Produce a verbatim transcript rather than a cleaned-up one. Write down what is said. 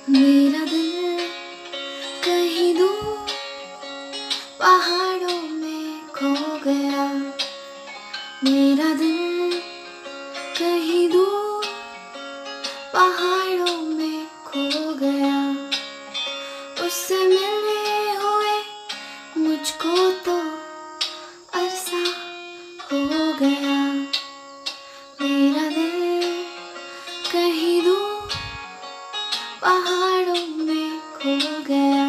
मेरा दिल कहीं दूर पहाड़ों में खो गया। मेरा दिल कहीं दूर पहाड़ों में खो गया। उससे मिले हुए मुझको तो अरसा हो गया। मेरा दिल कहीं दूर पहाड़ों में खो गया।